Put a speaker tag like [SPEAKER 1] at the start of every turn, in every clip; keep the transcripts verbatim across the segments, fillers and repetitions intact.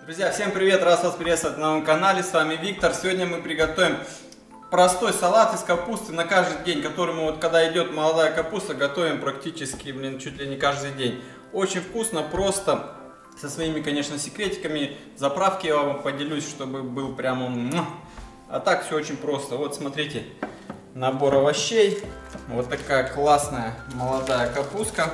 [SPEAKER 1] Друзья, всем привет! Рад вас приветствовать на моем канале. С вами Виктор. Сегодня мы приготовим простой салат из капусты на каждый день, который мы, вот когда идет молодая капуста, готовим практически, блин, чуть ли не каждый день. Очень вкусно, просто, со своими, конечно, секретиками. Заправки я вам поделюсь, чтобы был прямо... А так все очень просто. Вот смотрите, набор овощей. Вот такая классная молодая капустка.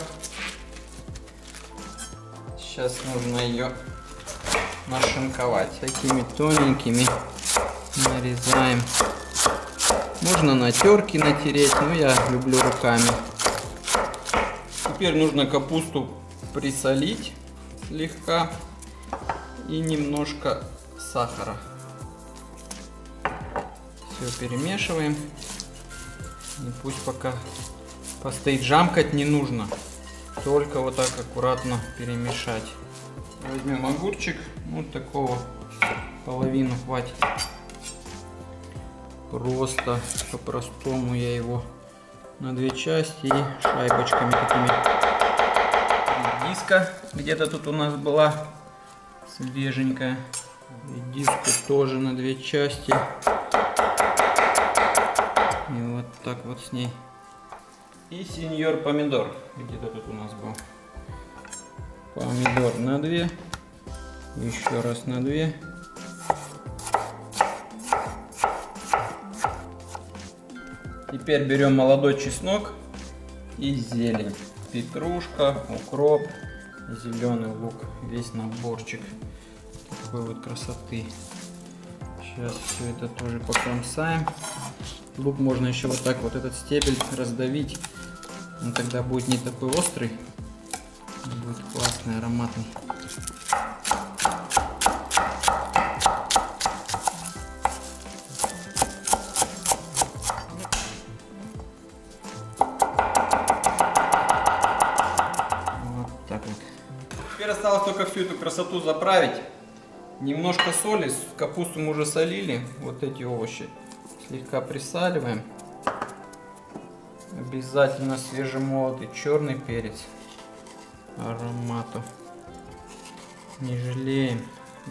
[SPEAKER 1] Сейчас нужно ее нашинковать. Такими тоненькими нарезаем. Можно на терке натереть, но я люблю руками. Теперь нужно капусту присолить слегка и немножко сахара. Все перемешиваем. И пусть пока постоит, жамкать не нужно. Только вот так аккуратно перемешать. Возьмем огурчик, вот такого, половину хватит. Просто по-простому я его на две части и шайбочками такими. Редиска где-то тут у нас была свеженькая. Редиску тоже на две части. И вот так вот с ней. И сеньор помидор где-то тут у нас был. Помидор на две. Еще раз на две. Теперь берем молодой чеснок и зелень. Петрушка, укроп, зеленый лук. Весь наборчик такой вот красоты. Сейчас все это тоже покромсаем. Лук можно еще вот так вот этот стебель раздавить. Он тогда будет не такой острый. Будет классный, ароматный. Вот так вот. Теперь осталось только всю эту красоту заправить. Немножко соли. Капусту мы уже солили. Вот эти овощи слегка присаливаем. Обязательно свежемолотый черный перец. Аромату не жалеем.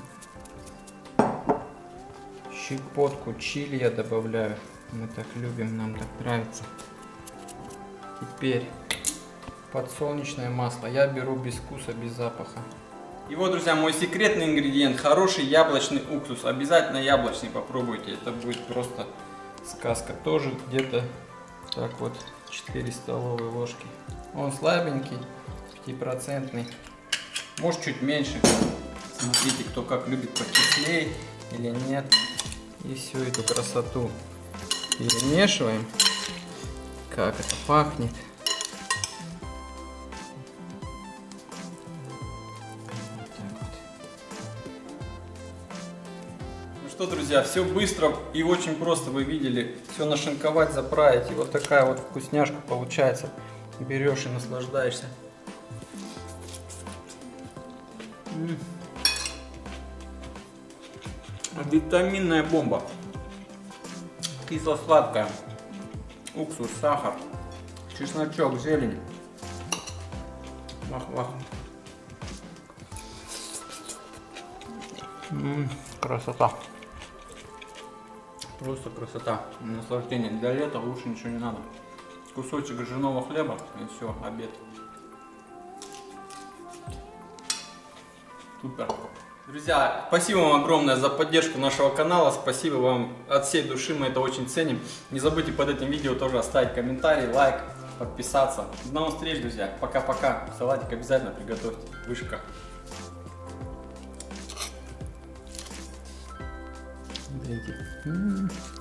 [SPEAKER 1] Щепотку чили я добавляю. Мы так любим, нам так нравится. Теперь подсолнечное масло. Я беру без вкуса, без запаха. И вот, друзья, мой секретный ингредиент. Хороший яблочный уксус. Обязательно яблочный попробуйте. Это будет просто сказка. Тоже где-то так вот четыре столовые ложки. Он слабенький, пятипроцентный. Может чуть меньше. Смотрите, кто как любит, покислее или нет. И всю эту красоту перемешиваем. Как это пахнет. Что, друзья, все быстро и очень просто, вы видели, все нашинковать, заправить, и вот такая вот вкусняшка получается. Берешь и наслаждаешься. М-м. Витаминная бомба. Кисло-сладкая. Уксус, сахар, чесночок, зелень. Вах-вах. М-м, красота. Просто красота, наслаждение. Для лета лучше ничего не надо. Кусочек ржаного хлеба и все, обед. Супер. Друзья, спасибо вам огромное за поддержку нашего канала. Спасибо вам от всей души, мы это очень ценим. Не забудьте под этим видео тоже оставить комментарий, лайк, подписаться. До новых встреч, друзья. Пока-пока. Салатик обязательно приготовьте. Вышка. М-м-м.